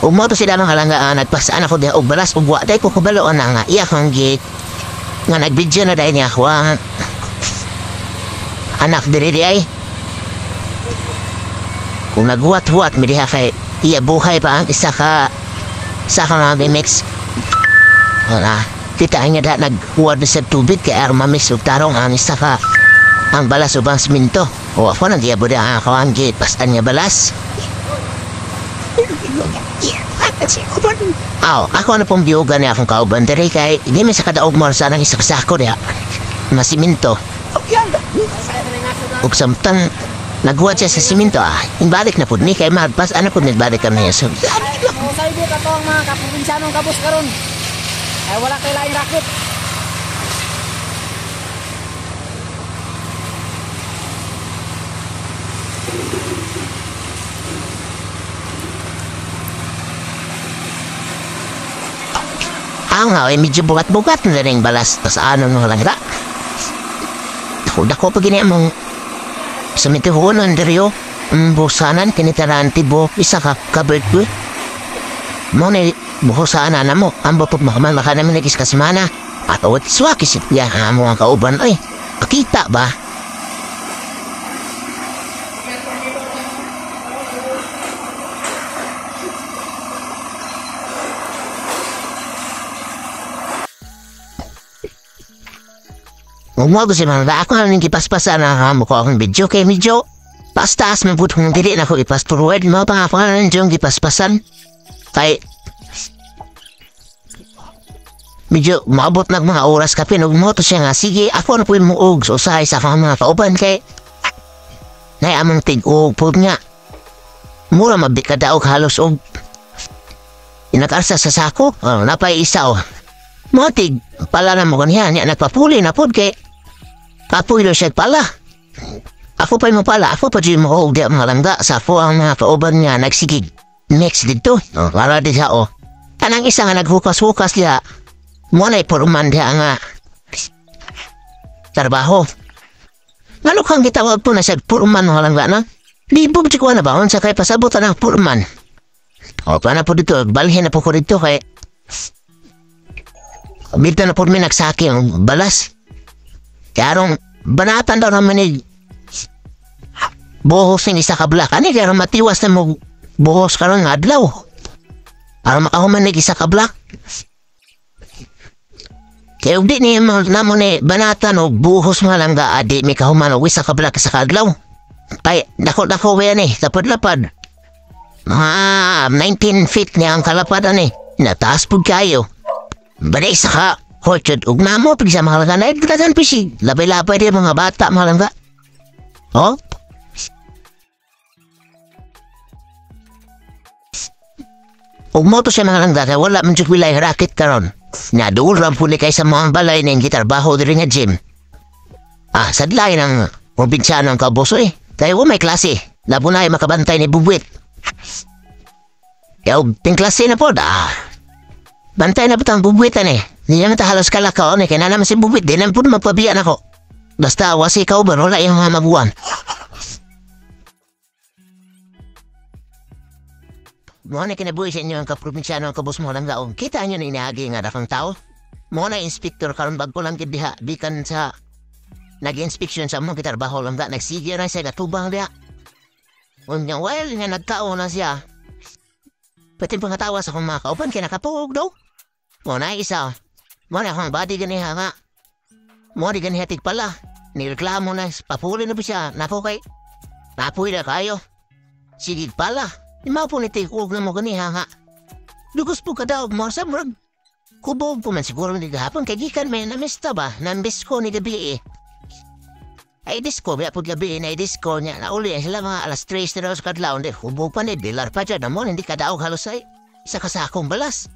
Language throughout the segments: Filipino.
Umoto sila mga halanggaan at pasaan ako diha og balas ug wa day ko kabaloan na nga iya kong gate nga nagbidyo na dahil niya ako ang anak diri di ay kung naghuwat-huwat mi diha kay iya buhay pa ang isa ka mga mix wala kita nga da naghuwad na sa tubig kay armamis ug tarong ang isa ka ang balas ubang siminto o ako nang diya buda ang ako ang gate pasaan niya balas. Ako na pong biyugan niya akong kauban diri kay hindi man sa kadaog mo sa nang isaksako niya masiminto ug samtang naghuwad siya sa siminto inbalik na pud ni kay magpas ano pud nibalik kami so sa ibo ka to ang mga kaprobinsyanong kabus karon ay wala kay laing rakit. Ay medyo bugat-bugat na rin balas tas ano nung lang da dako pa gini among sa mitihunan diriyo busanan kinitaran tibo isa ka covered ko mo na buhusanan na mo ang bapag makaman maka namin nagis kasimana at awat swakis ya mo ang kauban ay akita ba Umago si mga ako nang ipaspasan na mo ko akong video kay medyo taas man po kung dili na ko ipas-forward mo pa ako nang diyong ipaspasan kay medyo maabot na mga oras ka pinugmoto siya nga sige ako na po yung muog so usahay sa mga kauban kay nayamang tig-og po nga mura mabikadaog halos og inakarsa sa sako napay isa motig pala na mo ganyan niya nagpapuli na po kay kapulo siya pala. Ako pa mo pala. Ako pa dyan mo di mga langga. Sa po ang mga kauban niya nagsigig. Next dito. Para di siya Kanang isa nga naghukas-hukas niya. Muna'y puruman diya nga. Trabaho. Ngano kang gitawag po na siya puruman mga langga na? Libog di ko na ba? Sa kay pasabutan ng puruman. Paano po dito? Balhin na po ko dito kay Bita na po may nagsaki ang balas. Karong banatan daw naman ni buhos ng isa ka blak. Ano karong matiwas na mo buhos karong adlaw. Para makahuman ng isa ka blak. Kaya di ni namon ni banatan o buhos mga lang ga adi may kahuman o isa ka blak sa kadlaw. Kaya dako yan lapad-lapad. Mga 19 feet niya ang kalapadan Nataas po kayo. Bada isa ka Horchod, ug namo pag sa mga langga na dagan pisi. Labay-labay din mga bata mga langga. Oh? Ug mo to siya mga langga kaya wala man jud wilay racket karon. Naduol ram puli kay sa mga balay na yung gitarbaho diri nga gym. Sadlay ng probinsya ng kabuso Kaya may klase. Labo na makabantay ni Bubwit. Kaya ting klase na po bantay na batang Bubwitan Di naman ta halos kalakaon kaya na naman si Bubwit. Di naman po magpabiyan ako. Basta wasi ikaw ba wala yung mga mabuwan. Mga na kinabuhi sa inyo ang kaprobinsyano ang kabus mo lang gaong. Kita nyo na inahagi nga dakang tao. Mga na inspektor karon bago lang diha. Bikan sa nag-inspeksyon sa mga gitarbaho lang ga. Nagsigya na siya gatubang diha. Unyang while nga nagtao na siya. Pati pang katawa sa kong mga kaupan kaya nakapugog daw. Mga na isa. Mga na akong body ganiha nga. Mga di ganihatig pala. Nireklamo na. Papuli na ba siya? Napo kay. Napoy na kayo. Sigid pala. Imaw po nitig huwag na mo ganiha nga. Lugos po ka daw. Mga samrag. Kubog po man siguro ni gahapon. Kaya gikan may namista ba? Nambis ko ni gabi Ay disco. Kaya po gabi na disco niya. Nauli sila mga alas 3 na daw sa kadlaw. Hindi. Kubog pa ni. Dilar pa dyan. Namon hindi ka daw halos ay. Isa kasakong balas.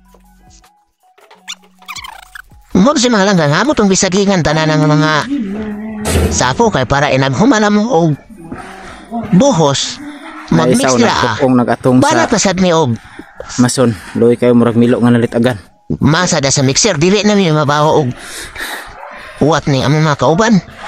Mo si mga langga nga mo itong bisagingan tanan ng mga sapo kay para inaghumanam o buhos mag-mix nila para pasad ni og mason loy kayo murag milo nga nalitagan masada sa mixer dili na mi mabaho og uwat ni among mga kauban